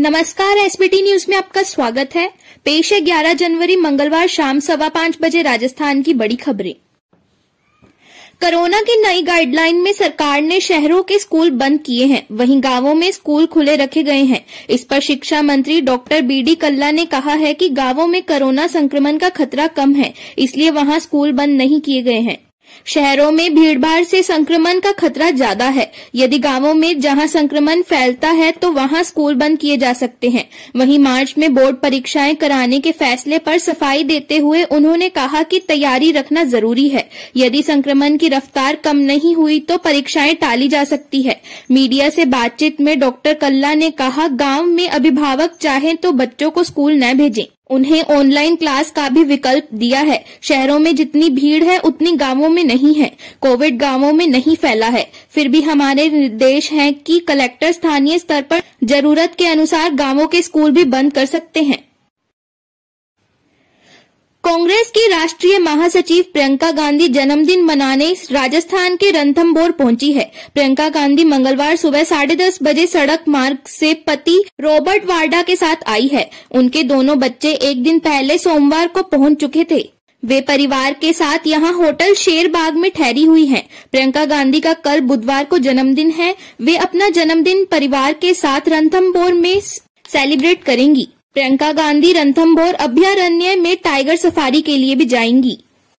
नमस्कार, SBT news में आपका स्वागत है। पेश है 11 जनवरी मंगलवार शाम 5:15 बजे राजस्थान की बड़ी खबरें। कोरोना की नई गाइडलाइन में सरकार ने शहरों के स्कूल बंद किए हैं, वहीं गांवों में स्कूल खुले रखे गए हैं। इस पर शिक्षा मंत्री डॉक्टर बीडी कल्ला ने कहा है कि गांवों में कोरोना संक्रमण का खतरा कम है, इसलिए वहां स्कूल बंद नहीं किए गए हैं। शहरों में भीड़भाड़ से संक्रमण का खतरा ज्यादा है। यदि गांवों में जहां संक्रमण फैलता है तो वहां स्कूल बंद किए जा सकते हैं। वहीं मार्च में बोर्ड परीक्षाएं कराने के फैसले पर सफाई देते हुए उन्होंने कहा कि तैयारी रखना जरूरी है। यदि संक्रमण की रफ्तार कम नहीं हुई तो परीक्षाएं टाली जा सकती है। मीडिया से बातचीत में डॉक्टर कल्ला ने कहा, गांव में अभिभावक चाहें तो बच्चों को स्कूल न भेजें। उन्हें ऑनलाइन क्लास का भी विकल्प दिया है। शहरों में जितनी भीड़ है उतनी गांवों में नहीं है। कोविड गांवों में नहीं फैला है। फिर भी हमारे निर्देश हैं कि कलेक्टर स्थानीय स्तर पर जरूरत के अनुसार गांवों के स्कूल भी बंद कर सकते हैं। कांग्रेस की राष्ट्रीय महासचिव प्रियंका गांधी जन्मदिन मनाने राजस्थान के रणथंभौर पहुंची है। प्रियंका गांधी मंगलवार सुबह 10:30 बजे सड़क मार्ग से पति रॉबर्ट वाड्रा के साथ आई है। उनके दोनों बच्चे एक दिन पहले सोमवार को पहुंच चुके थे। वे परिवार के साथ यहां होटल शेरबाग में ठहरी हुई हैं। प्रियंका गांधी का कल बुधवार को जन्मदिन है। वे अपना जन्मदिन परिवार के साथ रणथंभौर में सेलिब्रेट करेंगी। प्रियंका गांधी रणथंभौर अभयारण्य में टाइगर सफारी के लिए भी जाएंगी।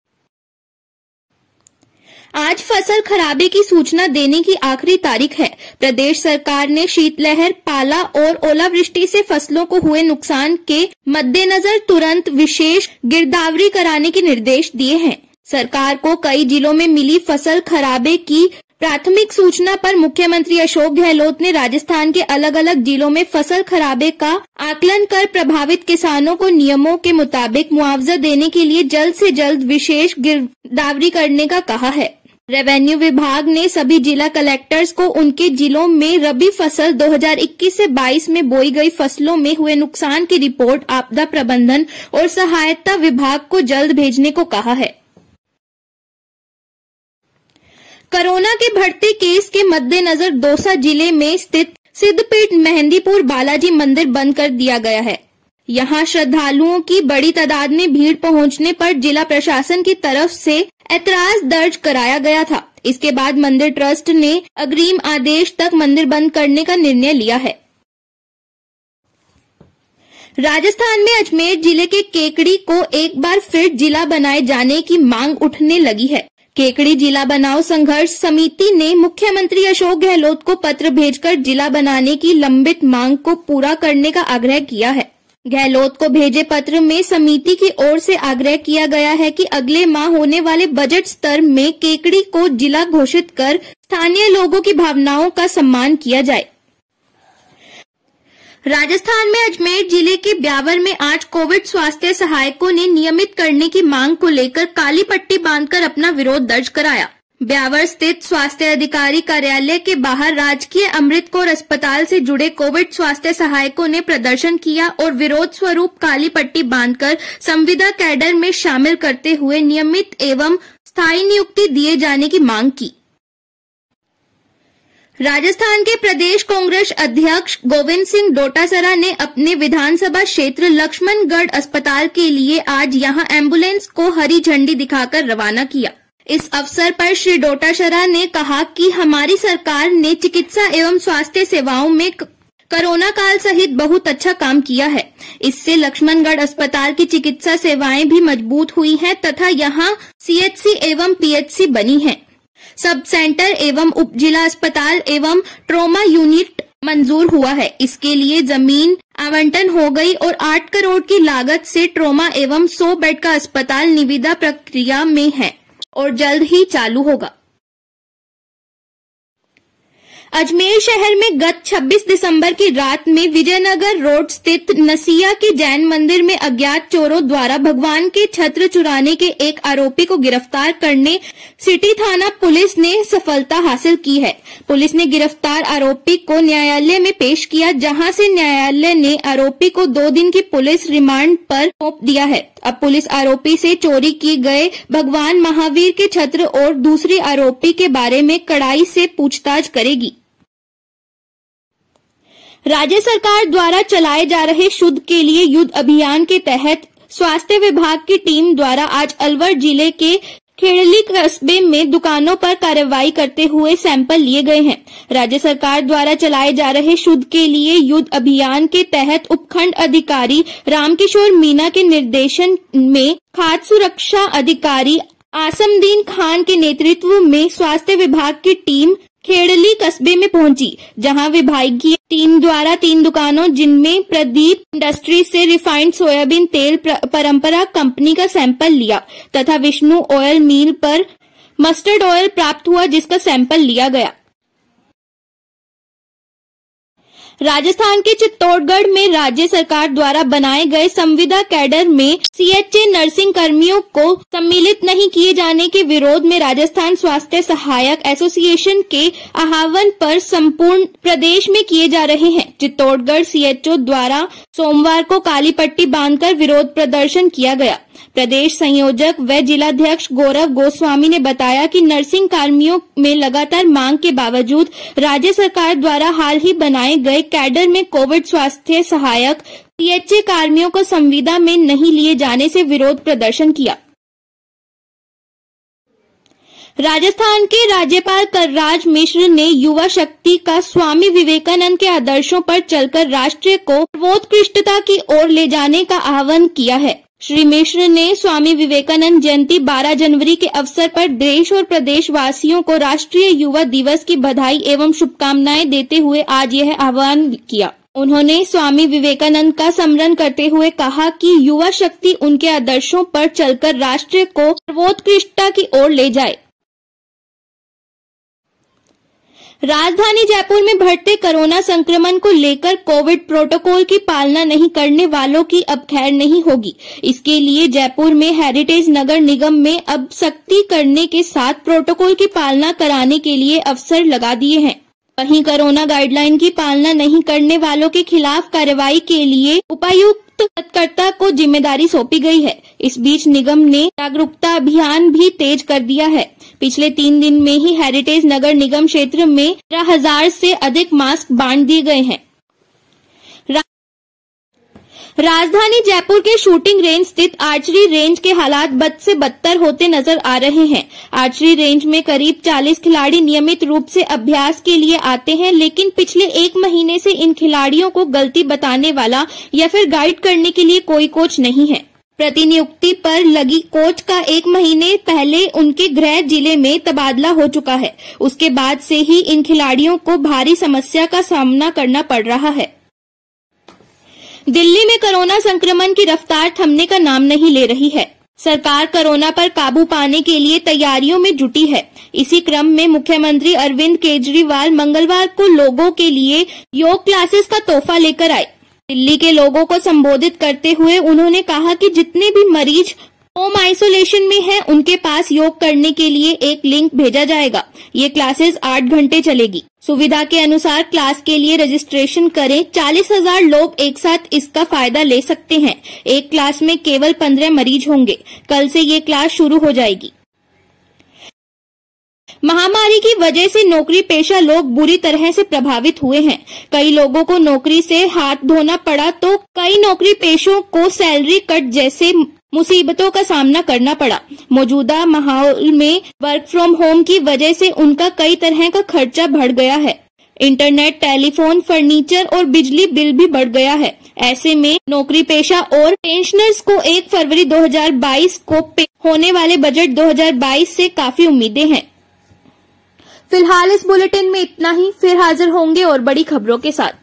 आज फसल खराबे की सूचना देने की आखिरी तारीख है। प्रदेश सरकार ने शीतलहर, पाला और ओलावृष्टि से फसलों को हुए नुकसान के मद्देनजर तुरंत विशेष गिरदावरी कराने के निर्देश दिए हैं। सरकार को कई जिलों में मिली फसल खराबे की प्राथमिक सूचना पर मुख्यमंत्री अशोक गहलोत ने राजस्थान के अलग अलग जिलों में फसल खराबे का आकलन कर प्रभावित किसानों को नियमों के मुताबिक मुआवजा देने के लिए जल्द से जल्द विशेष गिरदावरी करने का कहा है। रेवेन्यू विभाग ने सभी जिला कलेक्टर्स को उनके जिलों में रबी फसल 2021 से 22 में बोई गई फसलों में हुए नुकसान की रिपोर्ट आपदा प्रबंधन और सहायता विभाग को जल्द भेजने को कहा है। कोरोना के बढ़ते केस के मद्देनजर दौसा जिले में स्थित सिद्धपीठ मेहंदीपुर बालाजी मंदिर बंद कर दिया गया है। यहां श्रद्धालुओं की बड़ी तादाद में भीड़ पहुंचने पर जिला प्रशासन की तरफ से ऐतराज दर्ज कराया गया था। इसके बाद मंदिर ट्रस्ट ने अग्रिम आदेश तक मंदिर बंद करने का निर्णय लिया है। राजस्थान में अजमेर जिले के केकड़ी को एक बार फिर जिला बनाए जाने की मांग उठने लगी है। केकड़ी जिला बनाओ संघर्ष समिति ने मुख्यमंत्री अशोक गहलोत को पत्र भेजकर जिला बनाने की लंबित मांग को पूरा करने का आग्रह किया है। गहलोत को भेजे पत्र में समिति की ओर से आग्रह किया गया है कि अगले माह होने वाले बजट स्तर में केकड़ी को जिला घोषित कर स्थानीय लोगों की भावनाओं का सम्मान किया जाए। राजस्थान में अजमेर जिले के ब्यावर में आज कोविड स्वास्थ्य सहायकों ने नियमित करने की मांग को लेकर काली पट्टी बांधकर अपना विरोध दर्ज कराया। ब्यावर स्थित स्वास्थ्य अधिकारी कार्यालय के बाहर राजकीय अमृत कौर अस्पताल से जुड़े कोविड स्वास्थ्य सहायकों ने प्रदर्शन किया और विरोध स्वरूप काली पट्टी बांधकर संविदा कैडर में शामिल करते हुए नियमित एवं स्थायी नियुक्ति दिए जाने की मांग की। राजस्थान के प्रदेश कांग्रेस अध्यक्ष गोविंद सिंह डोटासरा ने अपने विधानसभा क्षेत्र लक्ष्मणगढ़ अस्पताल के लिए आज यहां एम्बुलेंस को हरी झंडी दिखाकर रवाना किया। इस अवसर पर श्री डोटासरा ने कहा कि हमारी सरकार ने चिकित्सा एवं स्वास्थ्य सेवाओं में कोरोना काल सहित बहुत अच्छा काम किया है। इससे लक्ष्मणगढ़ अस्पताल की चिकित्सा सेवाएं भी मजबूत हुई हैं तथा यहां सीएचसी एवं पीएचसी बनी है। सब सेंटर एवं उप जिला अस्पताल एवं ट्रॉमा यूनिट मंजूर हुआ है। इसके लिए जमीन आवंटन हो गई और 8 करोड़ की लागत से ट्रॉमा एवं 100 बेड का अस्पताल निविदा प्रक्रिया में है और जल्द ही चालू होगा। अजमेर शहर में गत 26 दिसंबर की रात में विजयनगर रोड स्थित नसिया के जैन मंदिर में अज्ञात चोरों द्वारा भगवान के छत्र चुराने के एक आरोपी को गिरफ्तार करने सिटी थाना पुलिस ने सफलता हासिल की है। पुलिस ने गिरफ्तार आरोपी को न्यायालय में पेश किया, जहां से न्यायालय ने आरोपी को 2 दिन की पुलिस रिमांड पर सौंप दिया है। अब पुलिस आरोपी से चोरी की गए भगवान महावीर के छत्र और दूसरी आरोपी के बारे में कड़ाई से पूछताछ करेगी। राज्य सरकार द्वारा चलाए जा रहे शुद्ध के लिए युद्ध अभियान के तहत स्वास्थ्य विभाग की टीम द्वारा आज अलवर जिले के खेड़ली कस्बे में दुकानों पर कार्रवाई करते हुए सैंपल लिए गए हैं। राज्य सरकार द्वारा चलाए जा रहे शुद्ध के लिए युद्ध अभियान के तहत उपखंड अधिकारी रामकिशोर मीना के निर्देशन में खाद्य सुरक्षा अधिकारी आसमदीन खान के नेतृत्व में स्वास्थ्य विभाग की टीम खेड़ली कस्बे में पहुंची, जहां विभागीय टीम द्वारा 3 दुकानों जिनमें प्रदीप इंडस्ट्रीज से रिफाइंड सोयाबीन तेल परंपरा कंपनी का सैंपल लिया तथा विष्णु ऑयल मिल पर मस्टर्ड ऑयल प्राप्त हुआ, जिसका सैंपल लिया गया। राजस्थान के चित्तौड़गढ़ में राज्य सरकार द्वारा बनाए गए संविदा कैडर में सीएचए नर्सिंग कर्मियों को सम्मिलित नहीं किए जाने के विरोध में राजस्थान स्वास्थ्य सहायक एसोसिएशन के आह्वान पर संपूर्ण प्रदेश में किए जा रहे हैं। चित्तौड़गढ़ सीएचओ द्वारा सोमवार को काली पट्टी बांधकर विरोध प्रदर्शन किया गया। प्रदेश संयोजक व जिलाध्यक्ष गौरव गोस्वामी ने बताया कि नर्सिंग कर्मियों में लगातार मांग के बावजूद राज्य सरकार द्वारा हाल ही बनाए गए कैडर में कोविड स्वास्थ्य सहायक सीएचए कर्मियों को संविदा में नहीं लिए जाने से विरोध प्रदर्शन किया। राजस्थान के राज्यपाल कलराज मिश्र ने युवा शक्ति का स्वामी विवेकानंद के आदर्शों पर चलकर राष्ट्र को सर्वोत्कृष्टता की ओर ले जाने का आह्वान किया है। श्री मिश्र ने स्वामी विवेकानंद जयंती 12 जनवरी के अवसर पर देश और प्रदेश वासियों को राष्ट्रीय युवा दिवस की बधाई एवं शुभकामनाएं देते हुए आज यह आह्वान किया। उन्होंने स्वामी विवेकानंद का स्मरण करते हुए कहा कि युवा शक्ति उनके आदर्शों पर चलकर राष्ट्र को सर्वोत्कृष्टता की ओर ले जाए। राजधानी जयपुर में बढ़ते कोरोना संक्रमण को लेकर कोविड प्रोटोकॉल की पालना नहीं करने वालों की अब खैर नहीं होगी। इसके लिए जयपुर में हेरिटेज नगर निगम में अब सख्ती करने के साथ प्रोटोकॉल की पालना कराने के लिए अवसर लगा दिए हैं। वहीं कोरोना गाइडलाइन की पालना नहीं करने वालों के खिलाफ कार्रवाई के लिए उपायुक्त तत्कर्ता को जिम्मेदारी सौंपी गई है। इस बीच निगम ने जागरूकता अभियान भी तेज कर दिया है। पिछले 3 दिन में ही हेरिटेज नगर निगम क्षेत्र में 13,000 से अधिक मास्क बांट दिए गए हैं। राजधानी जयपुर के शूटिंग रेंज स्थित आर्चरी रेंज के हालात बद से बदतर होते नजर आ रहे हैं। आर्चरी रेंज में करीब 40 खिलाड़ी नियमित रूप से अभ्यास के लिए आते हैं, लेकिन पिछले 1 महीने से इन खिलाड़ियों को गलती बताने वाला या फिर गाइड करने के लिए कोई कोच नहीं है। प्रतिनियुक्ति पर लगी कोच का 1 महीने पहले उनके गृह जिले में तबादला हो चुका है। उसके बाद से ही इन खिलाड़ियों को भारी समस्या का सामना करना पड़ रहा है। दिल्ली में कोरोना संक्रमण की रफ्तार थमने का नाम नहीं ले रही है। सरकार कोरोना पर काबू पाने के लिए तैयारियों में जुटी है। इसी क्रम में मुख्यमंत्री अरविंद केजरीवाल मंगलवार को लोगों के लिए योग क्लासेस का तोहफा लेकर आए। दिल्ली के लोगों को संबोधित करते हुए उन्होंने कहा कि जितने भी मरीज होम आइसोलेशन में हैं, उनके पास योग करने के लिए एक लिंक भेजा जाएगा। ये क्लासेस 8 घंटे चलेगी। सुविधा के अनुसार क्लास के लिए रजिस्ट्रेशन करें। 40,000 लोग एक साथ इसका फायदा ले सकते हैं। एक क्लास में केवल 15 मरीज होंगे। कल से ये क्लास शुरू हो जाएगी। महामारी की वजह से नौकरी पेशा लोग बुरी तरह से प्रभावित हुए हैं। कई लोगों को नौकरी से हाथ धोना पड़ा तो कई नौकरी पेशों को सैलरी कट जैसे मुसीबतों का सामना करना पड़ा। मौजूदा माहौल में वर्क फ्रॉम होम की वजह से उनका कई तरह का खर्चा बढ़ गया है। इंटरनेट, टेलीफोन, फर्नीचर और बिजली बिल भी बढ़ गया है। ऐसे में नौकरी पेशा और पेंशनर्स को 1 फरवरी 2022 को होने वाले बजट 2022 से काफी उम्मीदें हैं। फिलहाल इस बुलेटिन में इतना ही। फिर हाजिर होंगे और बड़ी खबरों के साथ।